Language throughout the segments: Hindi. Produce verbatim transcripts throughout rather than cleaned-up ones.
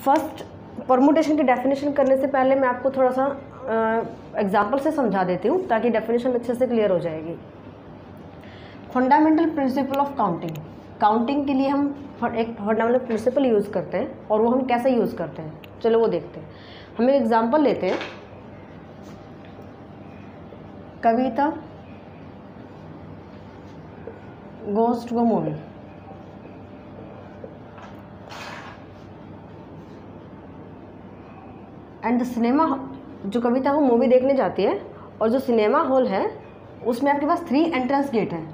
फर्स्ट परमुटेशन की डेफिनेशन करने से पहले मैं आपको थोड़ा सा एग्जांपल से समझा देती हूँ ताकि डेफिनेशन अच्छे से क्लियर हो जाएगी। Fundamental principle of counting, counting के लिए हम एक फंडामेंटल प्रिंसिपल यूज़ करते हैं और वो हम कैसे यूज़ करते हैं, चलो वो देखते हैं। हम एक एग्जांपल लेते हैं, Kavita goes to a movie. And the cinema, जो कविता वो मूवी देखने जाती है और जो सिनेमा हॉल है उसमें आपके पास थ्री एंट्रेंस गेट हैं।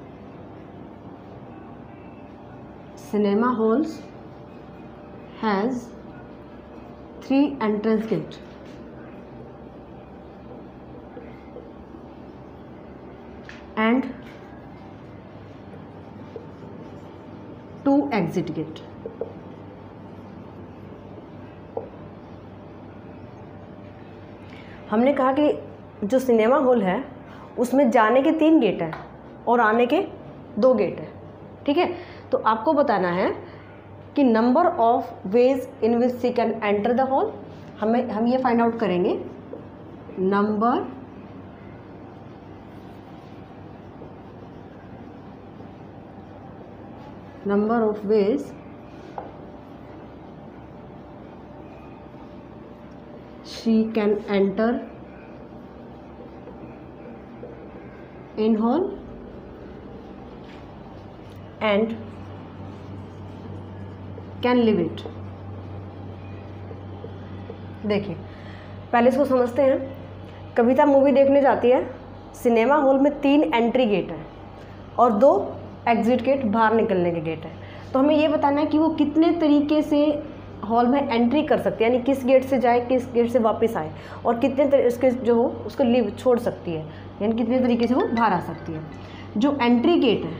Cinema halls has three entrance gate and two exit gate. हमने कहा कि जो सिनेमा हॉल है उसमें जाने के तीन गेट हैं और आने के दो गेट हैं, ठीक है। तो आपको बताना है कि number of ways in which she can enter the hall, हमें हम ये फाइंड आउट करेंगे number number of ways she can enter in hall and can leave it। देखिए पहले इसको समझते हैं। कविता मूवी देखने जाती है, सिनेमा हॉल में तीन एंट्री गेट हैं और दो एग्जिट गेट, बाहर निकलने के गेट हैं। तो हमें ये बताना है कि वो कितने तरीके से हॉल में एंट्री कर सकती है, यानी किस गेट से जाए, किस गेट से वापस आए, और कितने उसके जो हो उसको लीव छोड़ सकती है, यानी कितने तरीके से वो बाहर आ सकती है। जो एंट्री गेट है,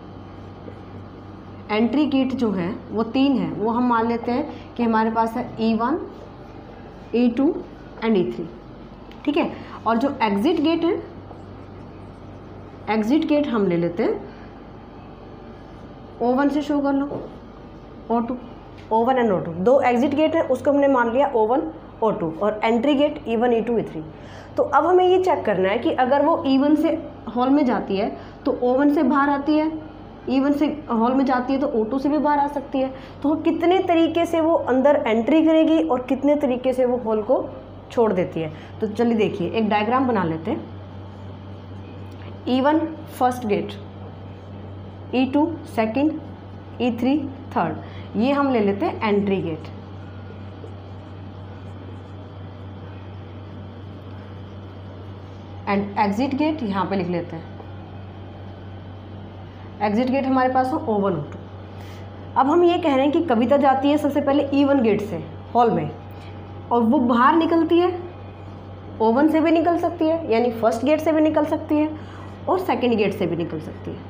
एंट्री गेट जो है वो तीन है, वो हम मान लेते हैं कि हमारे पास है E one, E two and E three, ठीक है। और जो एग्जिट गेट है, एग्जिट गेट हम ले लेते हैं ओ वन से शो कर लो, O two, O one and O two, दो एग्जिट गेट है उसको हमने मान लिया ओ वन ओ टू, और entry gate E one E two E three. तो अब हमें ये चेक करना है कि अगर वो ई वन से हॉल में जाती है तो ओ वन से बाहर आती है, ई वन से हॉल में जाती है तो ओ टू से भी बाहर आ सकती है। तो कितने तरीके से वो अंदर एंट्री करेगी और कितने तरीके से वो हॉल को छोड़ देती है। तो चलिए देखिए एक डायग्राम बना लेते हैं। E one first gate, E two second, E three third, ये हम ले लेते हैं entry gate. And exit gate यहाँ पे लिख लेते हैं। एग्जिट गेट हमारे पास हो ओ वन ओ टू। अब हम ये कह रहे हैं कि कविता जाती है सबसे पहले ई वन गेट से हॉल में, और वो बाहर निकलती है ओ वन से भी निकल सकती है, यानी फर्स्ट गेट से भी निकल सकती है और सेकंड गेट से भी निकल सकती है।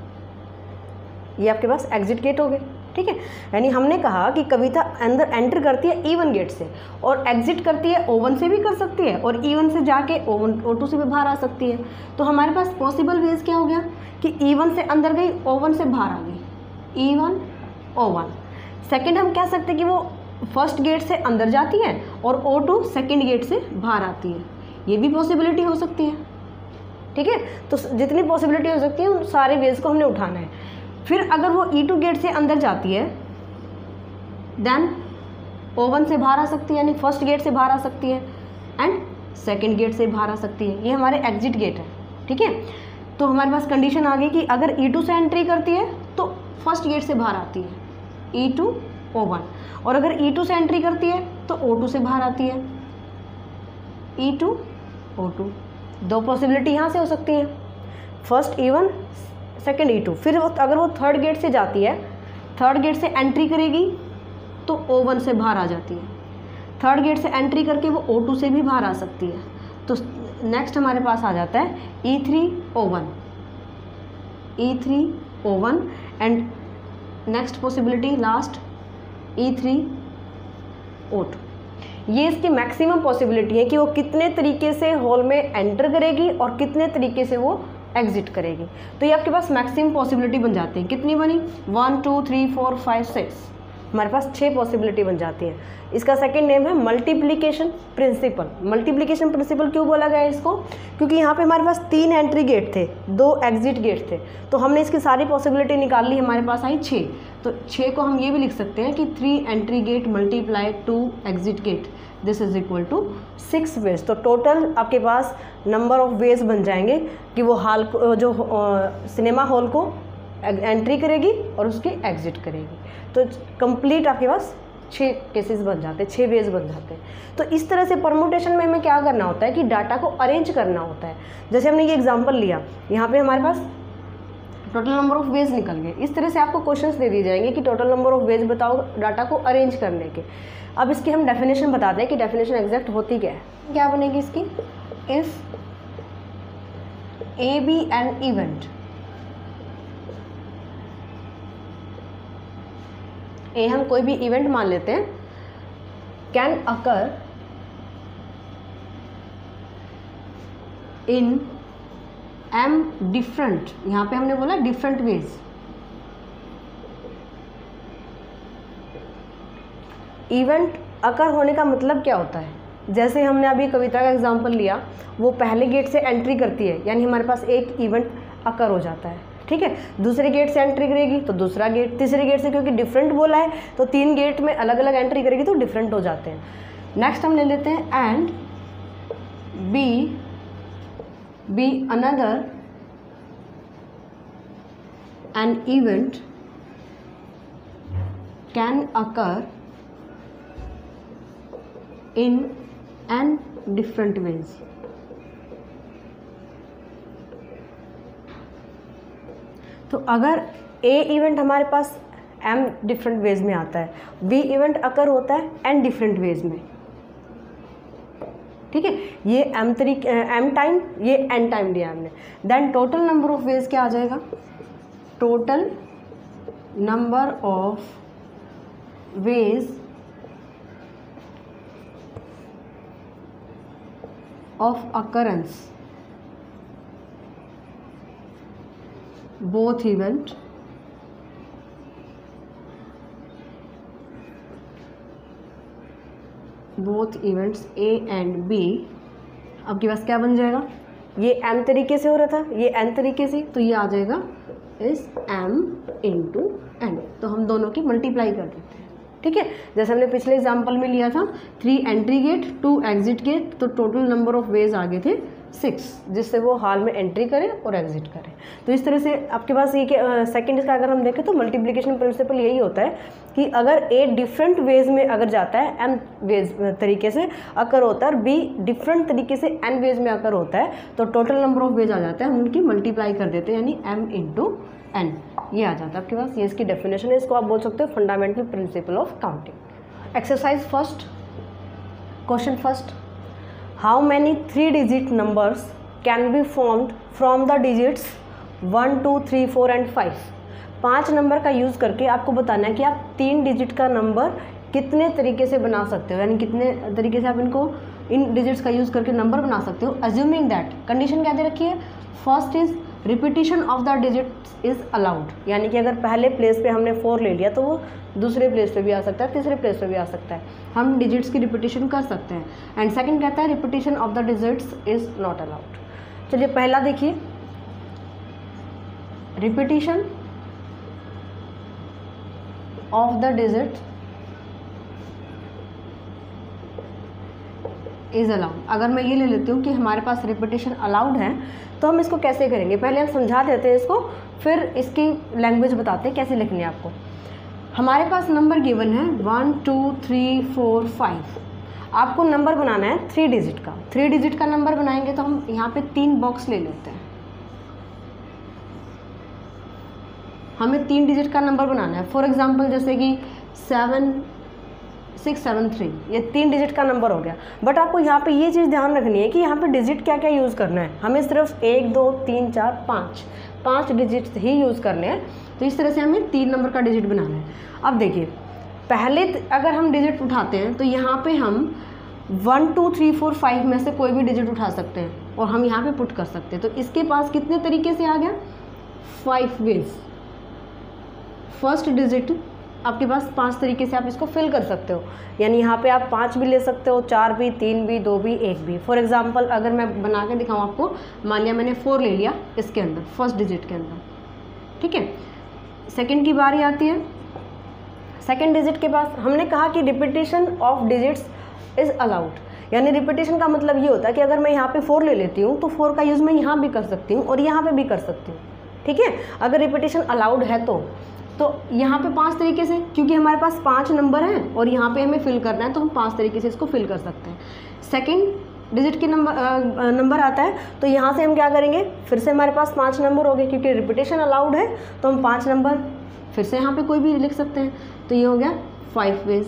ये आपके पास एग्जिट गेट हो गए, ठीक है। यानी हमने कहा कि कविता अंदर एंटर करती है ई वन गेट से और एग्जिट करती है ओ वन से भी कर सकती है और ई वन से जाके ओ वन ओ टू से भी बाहर आ सकती है। तो हमारे पास पॉसिबल वेज क्या हो गया कि ई वन से अंदर गई, ओ वन से बाहर आ गई, E one O one. Second हम कह सकते हैं कि वो फर्स्ट गेट से अंदर जाती है और ओ टू सेकेंड गेट से बाहर आती है, ये भी पॉसिबिलिटी हो सकती है, ठीक है। तो जितनी पॉसिबिलिटी हो सकती है उन सारे वेज को हमने उठाना है। फिर अगर वो ई टू गेट से अंदर जाती है देन ओ वन से बाहर आ सकती है, यानी फर्स्ट गेट से बाहर आ सकती है, एंड सेकंड गेट से बाहर आ सकती है। ये हमारे एग्जिट गेट है, ठीक है। तो हमारे पास कंडीशन आ गई कि अगर ई टू से एंट्री करती है तो फर्स्ट गेट से बाहर आती है, ई टू ओ वन, और अगर ई टू से एंट्री करती है तो ओ टू से बाहर आती है, ई टू ओ टू। दो पॉसिबिलिटी यहाँ से हो सकती हैं, first E one second E two. फिर वो अगर वो थर्ड गेट से जाती है, थर्ड गेट से एंट्री करेगी तो ओ वन से बाहर आ जाती है, थर्ड गेट से एंट्री करके वो ओ टू से भी बाहर आ सकती है। तो नेक्स्ट हमारे पास आ जाता है E three O one, E three O one, and next possibility last E three O two. ये इसकी मैक्सिमम पॉसिबिलिटी है कि वो कितने तरीके से हॉल में एंटर करेगी और कितने तरीके से वो एग्जिट करेगी। तो ये आपके पास मैक्सिमम पॉसिबिलिटी बन जाती है। कितनी बनी? One two three four five six हमारे पास छः पॉसिबिलिटी बन जाती हैं। इसका सेकंड नेम है मल्टीप्लिकेशन प्रिंसिपल। मल्टीप्लिकेशन प्रिंसिपल क्यों बोला गया है इसको? क्योंकि यहाँ पे हमारे पास तीन एंट्री गेट थे, दो एग्जिट गेट थे, तो हमने इसकी सारी पॉसिबिलिटी निकाल ली, हमारे पास आई छः। तो छः को हम ये भी लिख सकते हैं कि three entry gate multiply two exit gate, this is equal to six ways. तो टोटल आपके पास नंबर ऑफ वेज बन जाएंगे कि वो हॉल को, जो सिनेमा हॉल को एंट्री करेगी और उसकी एग्जिट करेगी। तो कंप्लीट आपके पास छः केसेस बन जाते हैं, छः वेज बन जाते हैं। तो इस तरह से परमुटेशन में हमें क्या करना होता है कि डाटा को अरेंज करना होता है। जैसे हमने ये एग्जांपल लिया, यहाँ पे हमारे पास टोटल नंबर ऑफ वेज निकल गए। इस तरह से आपको क्वेश्चंस दे दिए जाएंगे कि टोटल नंबर ऑफ वेज बताओ डाटा को अरेंज करने के। अब इसकी हम डेफिनेशन बताते हैं कि डेफिनेशन एग्जैक्ट होती क्या है। क्या बनेगी इसकी? If A be an event, A हम कोई भी इवेंट मान लेते हैं, can occur in M different, यहाँ पे हमने बोला डिफरेंट वेज, इवेंट अकर होने का मतलब क्या होता है? जैसे हमने अभी कविता का एग्जांपल लिया, वो पहले गेट से एंट्री करती है, यानी हमारे पास एक इवेंट अकर हो जाता है, ठीक है। दूसरे गेट से एंट्री करेगी तो दूसरा गेट, तीसरे गेट से क्योंकि डिफरेंट बोला है तो तीन गेट में अलग अलग एंट्री करेगी तो डिफरेंट हो जाते हैं। नेक्स्ट हम ले लेते हैं and B be another an event can occur in N different ways. तो अगर ए इवेंट हमारे पास एम डिफरेंट वेज में आता है, बी इवेंट अकर होता है एन डिफरेंट वेज में, ठीक है, ये एम तरीके एम टाइम, ये एन टाइम दिया हमने, then total number of ways क्या आ जाएगा? Total number of ways of occurrence both event both events A and B। आपके पास क्या बन जाएगा? ये m तरीके से हो रहा था, ये n तरीके से, तो ये आ जाएगा इस m इंटू n। तो हम दोनों की मल्टीप्लाई कर देते हैं, ठीक है। जैसे हमने पिछले एग्जाम्पल में लिया था, three entry gate two exit gate, तो टोटल नंबर ऑफ वेज आगे थे सिक्स, जिससे वो हॉल में एंट्री करें और एग्जिट करें। तो इस तरह से आपके पास ये सेकंड इसका अगर हम देखें तो मल्टीप्लिकेशन प्रिंसिपल यही होता है कि अगर ए डिफरेंट वेज में अगर जाता है, एम वेज तरीके से अकर होता है, और बी डिफरेंट तरीके से एन वेज में अकर होता है, तो टोटल नंबर ऑफ वेज आ जाता है, हम उनकी मल्टीप्लाई कर देते हैं, यानी एम इंटू एन, ये आ जाता है आपके पास। ये इसकी डेफिनेशन है, इसको आप बोल सकते हो fundamental principle of counting. Exercise first, question first, how many three digit numbers can be formed from the digits one two three four and five. पाँच नंबर का यूज़ करके आपको बताना है कि आप तीन डिजिट का नंबर कितने तरीके से बना सकते हो, यानी कितने तरीके से आप इनको इन डिजिट्स का यूज़ करके नंबर बना सकते हो। अज्यूमिंग दैट, कंडीशन क्या दे रखी है? First is repetition of the digits is allowed, यानी कि अगर पहले प्लेस पे हमने फोर ले लिया तो वो दूसरे प्लेस पे भी आ सकता है, तीसरे प्लेस पे भी आ सकता है, हम डिजिट्स की रिपीटिशन कर सकते हैं। एंड सेकंड कहता है repetition of the digits is not allowed. चलिए पहला देखिए, repetition of the digit is allowed. अगर मैं ये ले लेती हूँ कि हमारे पास रिपीटिशन अलाउड है, तो हम इसको कैसे करेंगे? पहले हम समझा देते हैं इसको, फिर इसकी लैंग्वेज बताते हैं कैसे लिखनी है आपको। हमारे पास नंबर गिवन है one two three four five, आपको नंबर बनाना है थ्री डिजिट का। थ्री डिजिट का नंबर बनाएंगे तो हम यहाँ पे तीन बॉक्स ले लेते हैं, हमें तीन डिजिट का नंबर बनाना है। फॉर एग्जांपल जैसे कि सेवन सिक्स सेवन थ्री, ये तीन डिजिट का नंबर हो गया। बट आपको यहाँ पे ये चीज़ ध्यान रखनी है कि यहाँ पे डिजिट क्या क्या यूज़ करना है, हमें सिर्फ एक दो तीन चार पाँच पाँच डिजिट ही यूज़ करने हैं। तो इस तरह से हमें तीन नंबर का डिजिट बनाना है। अब देखिए, पहले अगर हम डिजिट उठाते हैं तो यहाँ पे हम one two three four five में से कोई भी डिजिट उठा सकते हैं और हम यहाँ पे पुट कर सकते हैं। तो इसके पास कितने तरीके से आ गया? Five veg. फर्स्ट डिजिट आपके पास पांच तरीके से आप इसको फिल कर सकते हो, यानी यहाँ पे आप पाँच भी ले सकते हो, चार भी, तीन भी, दो भी, एक भी। फॉर एग्जांपल अगर मैं बना के दिखाऊँ आपको, मान लिया मैंने फोर ले लिया इसके अंदर, फर्स्ट डिजिट के अंदर, ठीक है। सेकंड की बारी आती है, सेकंड डिजिट के पास हमने कहा कि repetition of digits is allowed, यानी रिपीटेशन का मतलब ये होता है कि अगर मैं यहाँ पे फोर ले लेती हूँ तो फोर का यूज़ मैं यहाँ भी कर सकती हूँ और यहाँ पे भी कर सकती हूँ, ठीक है। अगर रिपीटेशन अलाउड है तो तो यहाँ पे पांच तरीके से, क्योंकि हमारे पास पांच नंबर हैं और यहाँ पे हमें फिल करना है तो हम पांच तरीके से इसको फिल कर सकते हैं। सेकंड डिजिट के नंबर नंबर आता है तो यहाँ से हम क्या करेंगे, फिर से हमारे पास पांच नंबर हो गए, क्योंकि रिपीटेशन अलाउड है तो हम पांच नंबर फिर से यहाँ पे कोई भी लिख सकते हैं, तो ये हो गया five ways.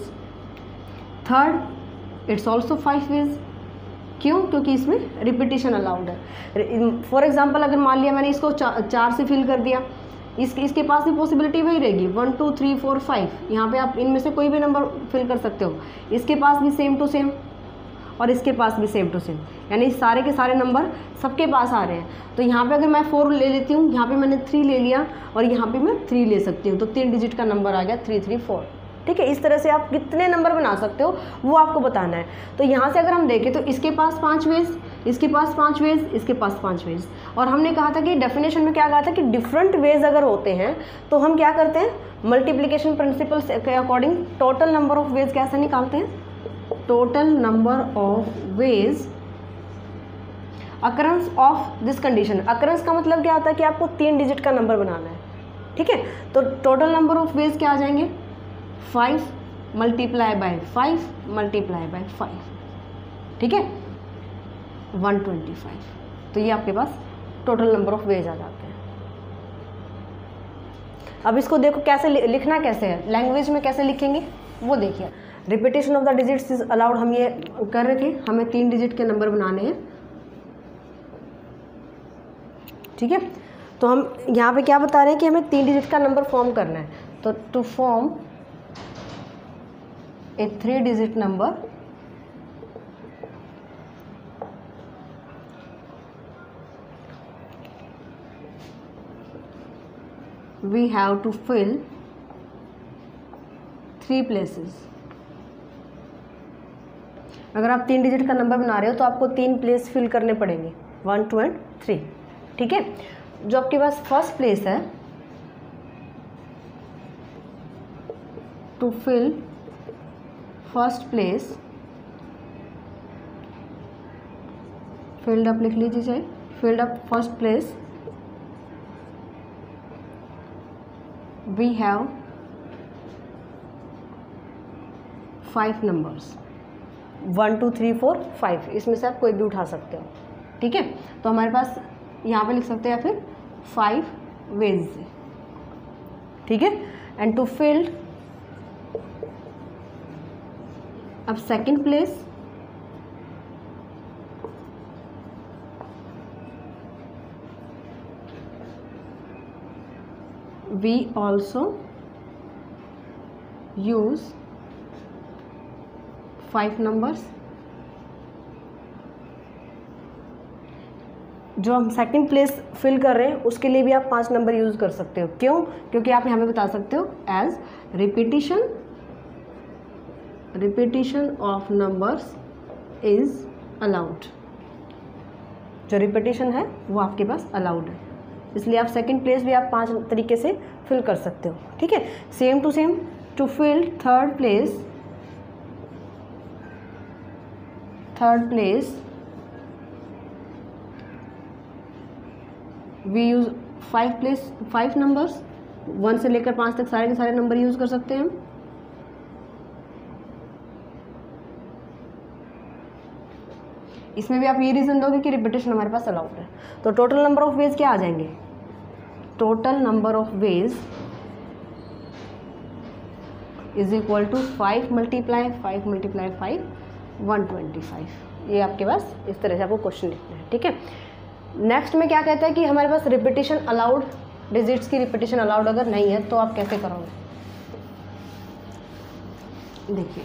Third it's also five ways, क्यों, क्योंकि इसमें रिपीटेशन अलाउड है। फॉर एग्जाम्पल अगर मान लिया मैंने इसको चा, चार से फिल कर दिया, इस, इसके पास भी पॉसिबिलिटी वही रहेगी, one two three four five, यहाँ पे आप इनमें से कोई भी नंबर फिल कर सकते हो। इसके पास भी सेम टू सेम और इसके पास भी सेम टू सेम, यानी सारे के सारे नंबर सबके पास आ रहे हैं। तो यहाँ पे अगर मैं फोर ले लेती हूँ, यहाँ पे मैंने थ्री ले लिया और यहाँ पे मैं थ्री ले सकती हूँ, तो तीन डिजिट का नंबर आ गया थ्री थ्री फोर, ठीक है। इस तरह से आप कितने नंबर बना सकते हो वो आपको बताना है। तो यहाँ से अगर हम देखें तो इसके पास पाँच वेज, इसके पास पाँच वेज, इसके पास पाँच वेज, और हमने कहा था कि डेफिनेशन में क्या कहा था कि डिफरेंट वेज अगर होते हैं तो हम क्या करते हैं, मल्टीप्लिकेशन प्रिंसिपल के according total number of ways कैसे निकालते हैं, total number of ways occurrence of this condition. Occurrence का मतलब क्या होता है कि आपको तीन डिजिट का नंबर बनाना है, ठीक है। तो टोटल नंबर ऑफ वेज क्या आ जाएंगे, five multiply by five multiply by five, ठीक है, वन ट्वेंटी फाइव। तो ये आपके पास टोटल नंबर ऑफ वेज आ जाते हैं। अब इसको देखो कैसे लिखना कैसे है, लैंग्वेज में कैसे लिखेंगे वो देखिए। Repetition of the digits is allowed, हम ये कर रहे थे, हमें तीन डिजिट के नंबर बनाने हैं, ठीक है। तो हम यहाँ पे क्या बता रहे हैं कि हमें तीन डिजिट का नंबर फॉर्म करना है, तो to form a three digit number we have to fill three places। अगर आप तीन डिजिट का नंबर बना रहे हो तो आपको तीन प्लेस फिल करने पड़ेंगे, वन टू एंड थ्री, ठीक है। जो आपके पास फर्स्ट प्लेस है, to fill first place, filled up लिख लीजिए चाहे, filled up first place we have five numbers, one two three four five, इसमें से आप कोई भी उठा सकते हो, ठीक है। तो हमारे पास यहाँ पे लिख सकते हैं या फिर फाइव वेज, ठीक है। एंड टू फिल्ड, अब second place we also use five numbers. जो हम सेकंड प्लेस फिल कर रहे हैं उसके लिए भी आप पांच नंबर यूज कर सकते हो, क्यों, क्योंकि आप यहाँ पे बता सकते हो as repetition repetition of numbers is allowed. जो रिपीटिशन है वो आपके पास अलाउड है, इसलिए आप सेकंड प्लेस भी आप पांच तरीके से फिल कर सकते हो, ठीक है। Same to same to fill third place, third place we use five place five numbers, one से लेकर पाँच तक सारे के सारे नंबर यूज कर सकते हैं हम। इसमें भी आप ये रीज़न दोगे कि रिपीटेशन हमारे पास अलाउड है। तो टोटल नंबर ऑफ वेज क्या आ जाएंगे, total number of ways is equal to five multiply five multiply five, one twenty five. ये आपके पास इस तरह से आपको क्वेश्चन लिखना है, ठीक है। नेक्स्ट में क्या कहता है कि हमारे पास रिपीटेशन अलाउड, डिजिट्स की रिपीटेशन अलाउड अगर नहीं है तो आप कैसे करोगे, देखिए।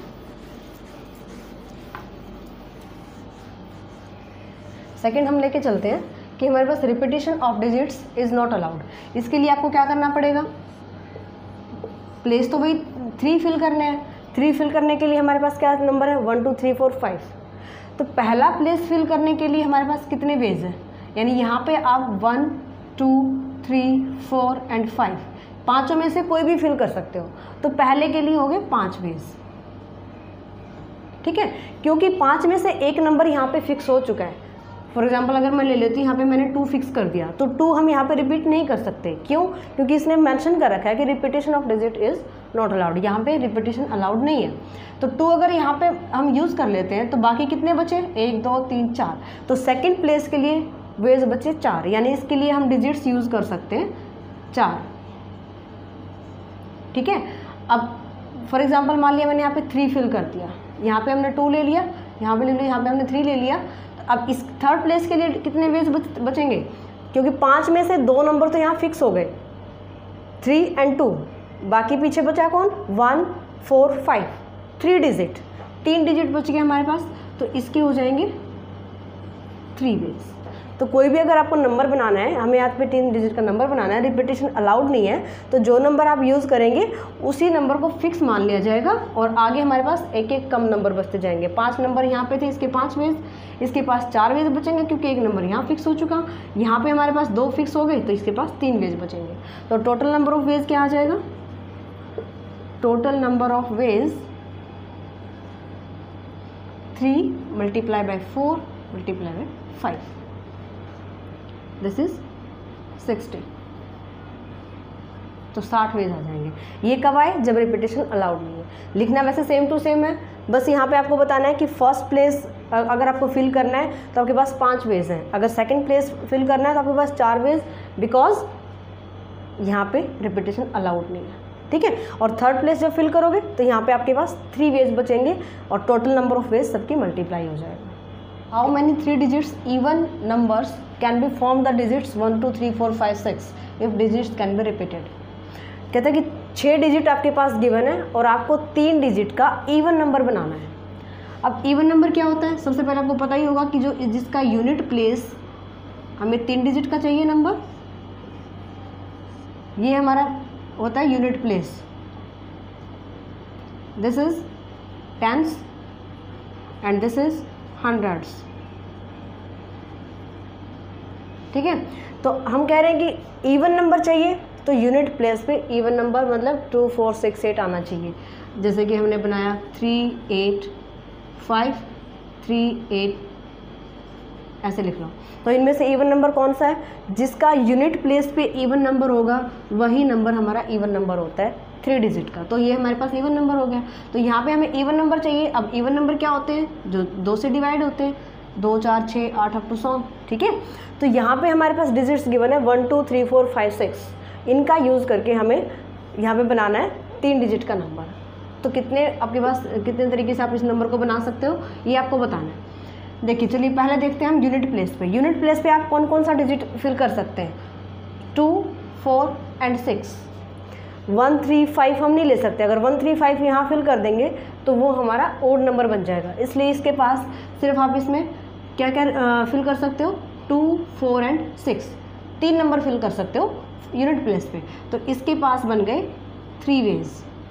सेकंड हम लेके चलते हैं कि हमारे पास repetition of digits is not allowed. इसके लिए आपको क्या करना पड़ेगा, प्लेस तो वही थ्री फिल करने हैं, थ्री फिल करने के लिए हमारे पास क्या नंबर है, one two three four five. तो पहला प्लेस फिल करने के लिए हमारे पास कितने वेज हैं, यानी यहाँ पे आप one two three four and five पाँचों में से कोई भी फिल कर सकते हो। तो पहले के लिए हो गए पाँच वेज, ठीक है, क्योंकि पाँच में से एक नंबर यहाँ पे फिक्स हो चुका है। फॉर एग्जाम्पल अगर मैं ले लेती हूँ, यहाँ पे मैंने टू फिक्स कर दिया, तो टू हम यहाँ पे रिपीट नहीं कर सकते। क्यों? क्योंकि इसने मेंशन कर रखा है कि repetition of digit is not allowed, यहाँ पे रिपीटेशन अलाउड नहीं है। तो टू अगर यहाँ पे हम यूज़ कर लेते हैं तो बाकी कितने बचे, एक दो तीन चार। तो सेकेंड प्लेस के लिए वेज बचे चार, यानी इसके लिए हम डिजिट्स यूज़ कर सकते हैं चार, ठीक है। अब फॉर एग्जाम्पल मान लिया मैंने यहाँ पे थ्री फिल कर दिया, यहाँ पे हमने टू ले लिया, यहाँ पे ले लिया, यहाँ पे हमने थ्री ले लिया। अब इस थर्ड प्लेस के लिए कितने वेज बच, बचेंगे, क्योंकि पाँच में से दो नंबर तो यहाँ फिक्स हो गए, थ्री एंड टू, बाकी पीछे बचा कौन, one four five, three digit, तीन डिजिट बच गए हमारे पास। तो इसके हो जाएंगे थ्री वेज। तो कोई भी अगर आपको नंबर बनाना है, हमें यहाँ पे तीन डिजिट का नंबर बनाना है, रिपीटेशन अलाउड नहीं है, तो जो नंबर आप यूज़ करेंगे उसी नंबर को फिक्स मान लिया जाएगा और आगे हमारे पास एक एक कम नंबर बचते जाएंगे। पांच नंबर यहाँ पे थे, इसके पांच वेज, इसके पास चार वेज बचेंगे क्योंकि एक नंबर यहाँ फिक्स हो चुका, यहाँ पे हमारे पास दो फिक्स हो गए तो इसके पास तीन वेज बचेंगे। तो टोटल नंबर ऑफ वेज क्या आ जाएगा, total number of ways three multiply by four multiply by five, this is sixty. तो साठ वेज आ जाएंगे। ये कब आए, जब रिपीटेशन अलाउड नहीं है। लिखना वैसे सेम टू सेम है, बस यहाँ पे आपको बताना है कि फर्स्ट प्लेस अगर आपको फिल करना है तो आपके पास पांच वेज हैं, अगर सेकंड प्लेस फिल करना है तो आपके पास चार वेज, बिकॉज यहाँ पे रिपीटेशन अलाउड नहीं है, ठीक है। और थर्ड प्लेस जब फिल करोगे तो यहाँ पे आपके पास थ्री वेज बचेंगे और टोटल नंबर ऑफ वेज सबकी मल्टीप्लाई हो जाएगा। How many three digits even numbers can be form the digits one two three four five six if digits can be repeated. कहते हैं कि छः डिजिट आपके पास गिवन है और आपको तीन डिजिट का इवन नंबर बनाना है। अब इवन नंबर क्या होता है, सबसे पहले आपको पता ही होगा कि जो जिसका यूनिट प्लेस, हमें तीन डिजिट का चाहिए नंबर, ये हमारा होता है unit place, this is tens and this is hundreds, ठीक है। तो हम कह रहे हैं कि इवन नंबर चाहिए तो यूनिट प्लेस पे इवन नंबर मतलब टू फोर सिक्स एट आना चाहिए। जैसे कि हमने बनाया three eight five three eight, ऐसे लिख लो। तो इनमें से इवन नंबर कौन सा है, जिसका यूनिट प्लेस पे इवन नंबर होगा वही नंबर हमारा इवन नंबर होता है थ्री डिजिट का। तो ये हमारे पास इवन नंबर हो गया। तो यहाँ पे हमें इवन नंबर चाहिए। अब इवन नंबर क्या होते हैं, जो दो से डिवाइड होते हैं, दो चार छः आठ अप टू सौ, ठीक है। तो यहाँ पे हमारे पास डिजिट्स गिवन है one two three four five six, इनका यूज़ करके हमें यहाँ पे बनाना है तीन डिजिट का नंबर। तो कितने आपके पास, कितने तरीके से आप इस नंबर को बना सकते हो ये आपको बताना है। देखिए चलिए पहले देखते हैं हम यूनिट प्लेस पे। यूनिट प्लेस पे आप कौन कौन सा डिजिट फिल कर सकते हैं, two four and six. One three five हम नहीं ले सकते, अगर वन थ्री फाइव यहाँ फिल कर देंगे तो वो हमारा ओड नंबर बन जाएगा, इसलिए इसके पास सिर्फ आप इसमें क्या क्या फिल कर सकते हो, टू फोर एंड सिक्स, तीन नंबर फिल कर सकते हो यूनिट प्लेस पे। तो इसके पास बन गए थ्री वेज,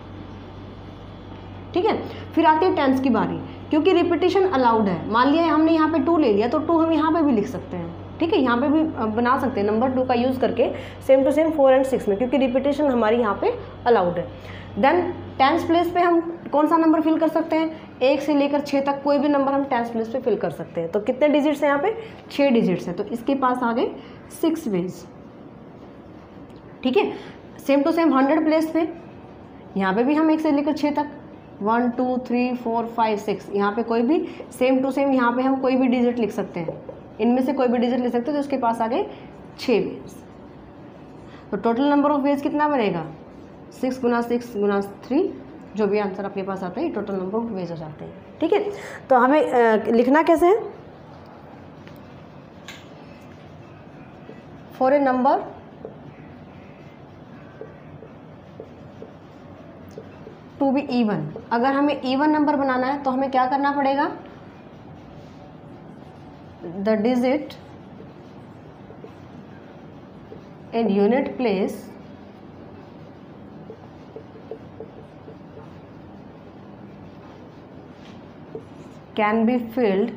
ठीक है। फिर आती है टेंस की बारी, क्योंकि रिपीटेशन अलाउड है। मान लिया हमने यहाँ पे टू ले लिया तो टू हम यहाँ पे भी लिख सकते हैं, ठीक है, यहाँ पे भी बना सकते हैं नंबर टू का यूज़ करके same to same four and six में, क्योंकि रिपीटेशन हमारी यहाँ पे अलाउड है। देन टेंस प्लेस पे हम कौन सा नंबर फिल कर सकते हैं, एक से लेकर छः तक कोई भी नंबर हम टेंस प्लेस पे फिल कर सकते हैं। तो कितने डिजिट्स हैं यहाँ पे, छः डिजिट्स हैं, तो इसके पास आ गए सिक्स वेज, ठीक है। Same to same hundred place पे, यहाँ पे भी हम एक से लेकर छः तक, one two three four five six, यहाँ पे कोई भी सेम टू सेम यहाँ पे हम कोई भी डिजिट लिख सकते हैं, इनमें से कोई भी डिजिट लिख सकते हैं। तो उसके पास आ गए छः वेज। तो टोटल नंबर ऑफ वेज कितना बनेगा, सिक्स गुना सिक्स गुना थ्री, जो भी आंसर आपके पास आता है टोटल नंबर ऑफ वेज हो जाते हैं, ठीक है। तो हमें आ, लिखना कैसे है, for a number to be even, अगर हमें इवन नंबर बनाना है तो हमें क्या करना पड़ेगा, the digit in unit place can be filled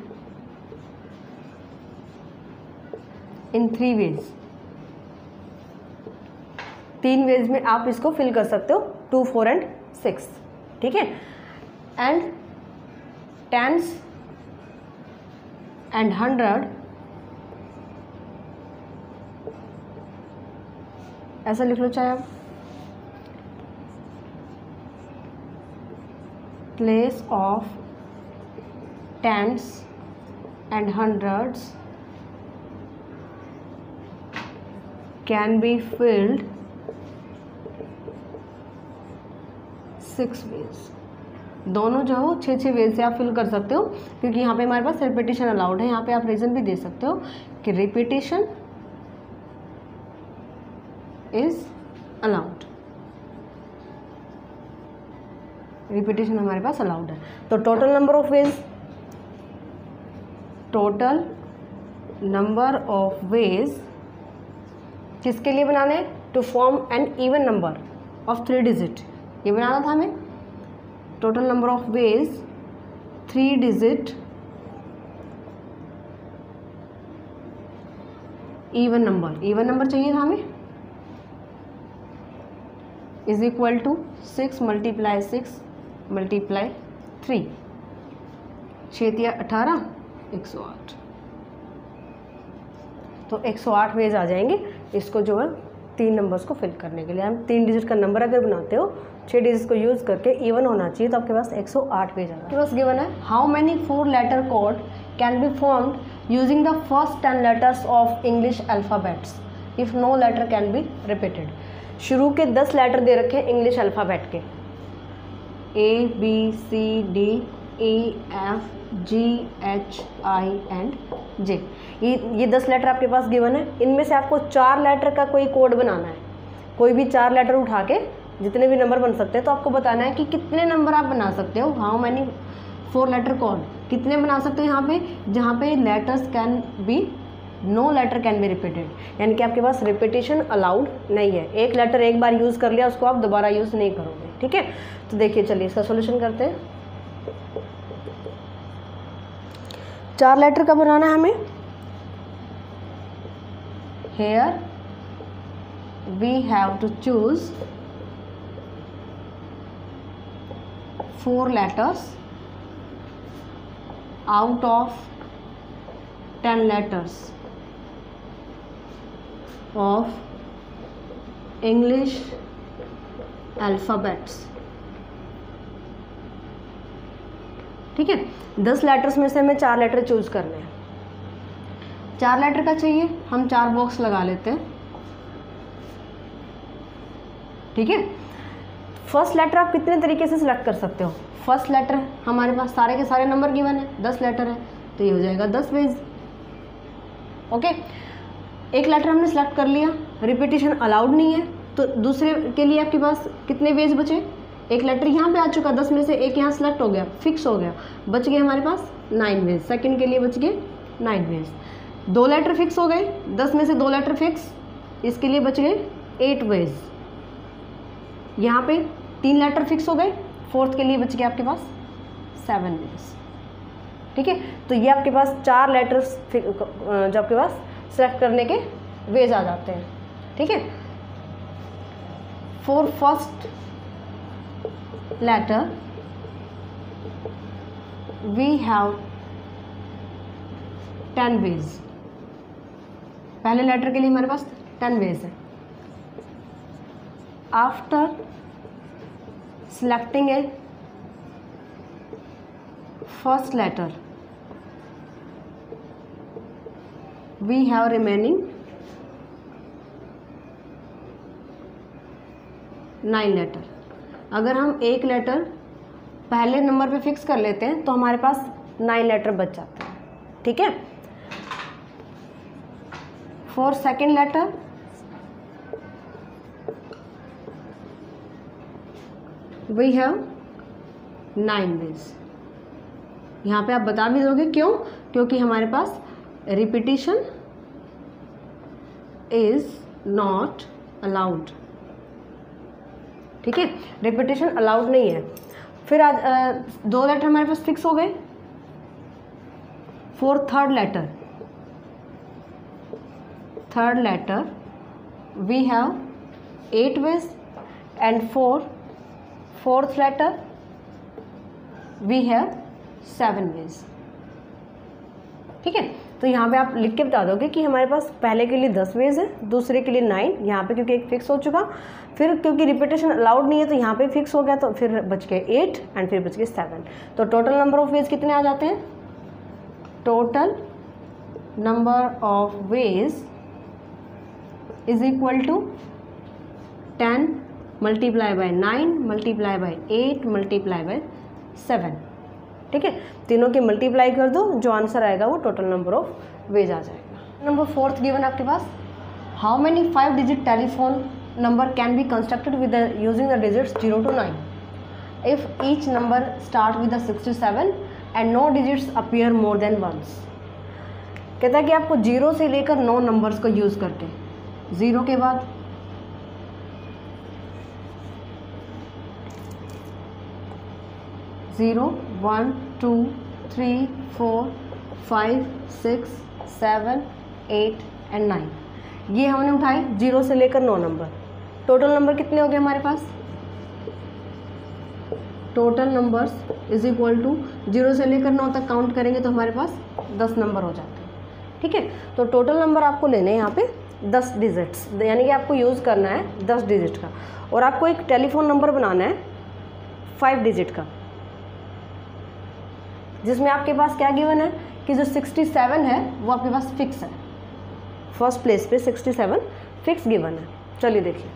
in three ways, तीन वेज में आप इसको फिल कर सकते हो, टू फोर एंड सिक्स, ठीक है। एंड टेंस एंड हंड्रेड, ऐसा लिख लो चाहे आप, place of tens and hundreds can be filled six ways, दोनों जो हो छः छः वेज से आप फिल कर सकते हो, क्योंकि यहाँ पे हमारे पास रिपीटेशन अलाउड है। यहाँ पे आप रीज़न भी दे सकते हो कि रिपीटेशन इज अलाउड, रिपीटेशन हमारे पास अलाउड है। तो total number of ways, total number of ways किसके लिए बनाने हैं, to form an even number of three digit, ये बनाना था हमें। Total number of ways three digit even number, even number चाहिए था हमें, is equal to six multiply six multiply three, छेतिया अठारह, एक सौ आठ। तो एक सौ आठ वेज आ जाएंगे इसको जो है तीन नंबर्स को फिल करने के लिए। हम तीन डिजिट का नंबर अगर बनाते हो, छः डिजिट को यूज़ करके इवन होना चाहिए, तो आपके पास एक सौ आठ पेज आएगा। आपके पास गिवन है how many four letter code can be formed using the first ten letters of English alphabets if no letter can be repeated. शुरू के दस लेटर दे रखे हैं इंग्लिश अल्फ़ाबेट के, A B C D E F G H I and J, ये ये दस लेटर आपके पास गिवन है। इनमें से आपको चार लेटर का कोई कोड बनाना है, कोई भी चार लेटर उठा के जितने भी नंबर बन सकते हैं, तो आपको बताना है कि कितने नंबर आप बना सकते हो। How many four letter code, कितने बना सकते हो यहाँ पे, जहाँ पे letters can be, no letter can be repeated, यानी कि आपके पास रिपीटेशन अलाउड नहीं है। एक लेटर एक बार यूज़ कर लिया, उसको आप दोबारा यूज़ नहीं करोगे, ठीक है। तो देखिए चलिए इसका सोल्यूशन करते हैं। चार लेटर का बनाना है हमें, here we have to choose four letters out of ten letters of English alphabets, ठीक है। दस लेटर्स में से हमें चार लेटर चूज करने हैं। चार लेटर का चाहिए, हम चार बॉक्स लगा लेते हैं, ठीक है। फर्स्ट लेटर आप कितने तरीके से सिलेक्ट कर सकते हो। फर्स्ट लेटर हमारे पास सारे के सारे नंबर गिवन है, दस लेटर है, तो ये हो जाएगा दस वेज, ओके। एक लेटर हमने सेलेक्ट कर लिया, रिपीटेशन अलाउड नहीं है, तो दूसरे के लिए आपके पास कितने वेज बचे, एक लेटर यहाँ पे आ चुका, दस में से एक यहाँ सेलेक्ट हो गया, फिक्स हो गया, बच गए हमारे पास नाइन वेज। सेकंड के लिए बच गए नाइन वेज। दो लेटर फिक्स हो गए, दस में से दो लेटर फिक्स, इसके लिए बच गए एट वेज। यहाँ पे तीन लेटर फिक्स हो गए, फोर्थ के लिए बच गया आपके पास सेवन वेज, ठीक है। तो ये आपके पास चार लेटर्स जो आपके पास सेलेक्ट करने के वेज आ जाते हैं, ठीक है। For first letter we have ten ways, पहले लेटर के लिए हमारे पास टेन वेज है। After selecting a first letter we have remaining nine letter. अगर हम एक लेटर पहले नंबर पे फिक्स कर लेते हैं तो हमारे पास नाइन लेटर बच जाते हैं, ठीक है। For second letter we have nine ways. यहाँ पे आप बता भी दोगे क्यों, क्योंकि हमारे पास रिपीटिशन इज नॉट अलाउड, ठीक है। रिपीटेशन अलाउड नहीं है। फिर आज आ, दो लेटर हमारे पास फिक्स हो गए, for third letter, third letter we have eight ways, and for fourth letter we have seven ways. ठीक है, तो यहाँ पे आप लिख के बता दोगे कि हमारे पास पहले के लिए दस वेज है, दूसरे के लिए नाइन, यहाँ पे क्योंकि एक फिक्स हो चुका, फिर क्योंकि रिपीटेशन अलाउड नहीं है तो यहाँ पे फिक्स हो गया, तो फिर बच गए एट एंड फिर बच गए सेवन. तो टोटल नंबर ऑफ वेज कितने आ जाते हैं? Total number of ways is equal to ten multiply by nine multiply by eight multiply by seven. ठीक है, तीनों के मल्टीप्लाई कर दो, जो आंसर आएगा वो टोटल नंबर ऑफ वेज आ जाएगा. नंबर फोर्थ गिवन आपके पास, how many five digit telephone number can be constructed with using the digits zero to nine if each number start with sixty seven and no digits appear more than once. कहता है कि आपको जीरो से लेकर नौ नंबर्स को यूज़ करके, ज़ीरो के बाद zero one two three four five six seven eight and nine, ये हमने उठाए जीरो से लेकर नौ नंबर. टोटल नंबर कितने हो गए हमारे पास? Total numbers is equal to zero से लेकर नौ तक काउंट करेंगे तो हमारे पास दस नंबर हो जाते हैं. ठीक है, तो टोटल नंबर आपको लेने हैं यहाँ पे दस डिजिट्स, यानी कि आपको यूज़ करना है दस डिजिट का, और आपको एक टेलीफोन नंबर बनाना है फाइव डिजिट का, जिसमें आपके पास क्या गिवन है कि जो सिक्सटी सेवन है वो आपके पास फिक्स है. फर्स्ट प्लेस पे सिक्सटी सेवन फिक्स गिवन है. चलिए देखिए,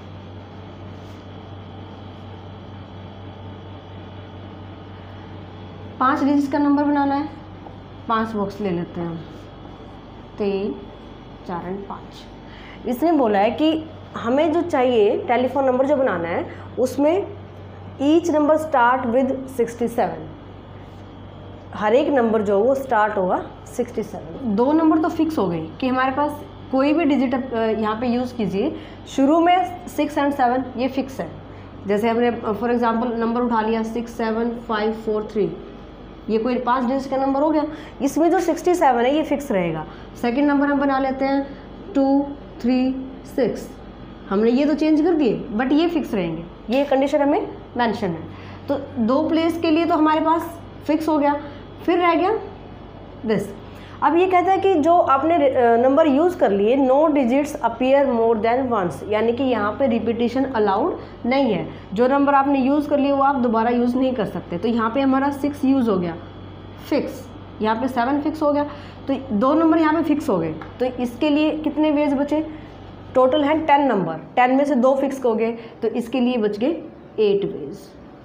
पांच डिजिट का नंबर बनाना है. पांच बॉक्स ले लेते हैं हम, तीन चार एंड पाँच. इसने बोला है कि हमें जो चाहिए टेलीफोन नंबर जो बनाना है उसमें each number start with sixty seven, हर एक नंबर जो वो स्टार्ट होगा सिक्सटी सेवन. दो नंबर तो फिक्स हो गई कि हमारे पास कोई भी डिजिट यहाँ पे यूज़ कीजिए, शुरू में सिक्स एंड सेवन ये फिक्स है. जैसे हमने फॉर एग्जांपल नंबर उठा लिया six seven five four three, ये कोई पांच डिजिट का नंबर हो गया, इसमें जो सिक्सटी सेवन है ये फिक्स रहेगा. सेकंड नंबर हम बना लेते हैं टू थ्री सिक्स, हमने ये तो चेंज कर दिए बट ये फिक्स रहेंगे, ये कंडीशन हमें मेंशन है. तो दो प्लेस के लिए तो हमारे पास फिक्स हो गया. फिर रह गया दिस. अब ये कहता है कि जो आपने नंबर यूज़ कर लिए, no digits appear more than once, यानी कि यहाँ पे रिपीटिशन अलाउड नहीं है. जो नंबर आपने यूज़ कर लिए वो आप दोबारा यूज़ नहीं कर सकते. तो यहाँ पे हमारा सिक्स यूज़ हो गया फिक्स, यहाँ पे सेवन फिक्स हो गया, तो दो नंबर यहाँ पे फिक्स हो गए. तो इसके लिए कितने वेज बचे? टोटल है टेन नंबर, टेन में से दो फिक्स हो गए, तो इसके लिए बच गए एट वेज.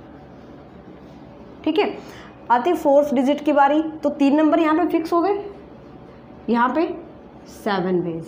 ठीक है, आती फोर्थ डिजिट की बारी, तो तीन नंबर यहाँ पे फिक्स हो गए, यहाँ पे सेवन वेज.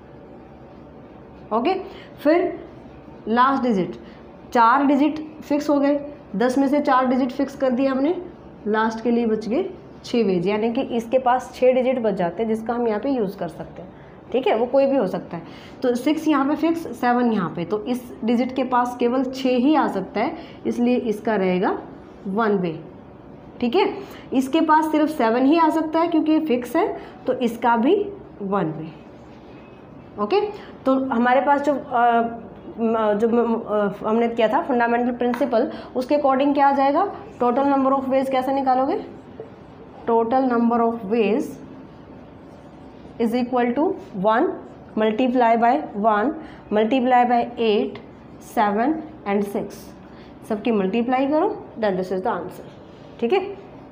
ओके, फिर लास्ट डिजिट, चार डिजिट फिक्स हो गए, दस में से चार डिजिट फिक्स कर दिया हमने, लास्ट के लिए बच गए छः वेज, यानी कि इसके पास छः डिजिट बच जाते हैं जिसका हम यहाँ पे यूज़ कर सकते हैं. ठीक है, वो कोई भी हो सकता है. तो सिक्स यहाँ पे फिक्स, सेवन यहाँ पे, तो इस डिजिट के पास केवल छः ही आ सकता है, इसलिए इसका रहेगा वन वे. ठीक है, इसके पास सिर्फ सेवन ही आ सकता है क्योंकि फिक्स है, तो इसका भी वन वे. ओके, तो हमारे पास जो आ, जो हमने किया था फंडामेंटल प्रिंसिपल, उसके अकॉर्डिंग क्या आ जाएगा? टोटल नंबर ऑफ वेज कैसे निकालोगे? Total number of ways is equal to one multiply by one multiply by eight seven and six, सबकी मल्टीप्लाई करो, then this is the answer. ठीक है,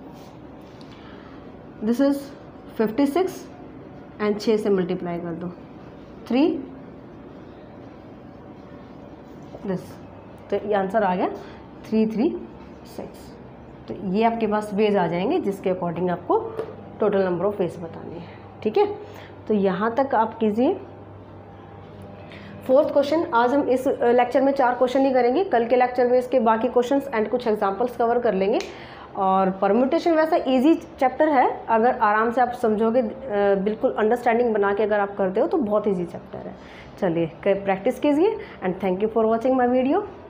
this is fifty six and छः से मल्टीप्लाई कर दो, थ्री दिस, तो ये आंसर आ गया थ्री थ्री सिक्स. तो ये आपके पास वेज आ जाएंगे जिसके अकॉर्डिंग आपको टोटल नंबर ऑफ वेज बताने हैं. ठीक है, तो यहाँ तक आप कीजिए. फोर्थ क्वेश्चन, आज हम इस लेक्चर में चार क्वेश्चन ही करेंगे, कल के लेक्चर में इसके बाकी क्वेश्चंस एंड कुछ एग्जांपल्स कवर कर लेंगे. और परम्यूटेशन वैसा इजी चैप्टर है, अगर आराम से आप समझोगे, बिल्कुल अंडरस्टैंडिंग बना के अगर आप करते हो तो बहुत इजी चैप्टर है. चलिए प्रैक्टिस कीजिए and thank you for watching my video.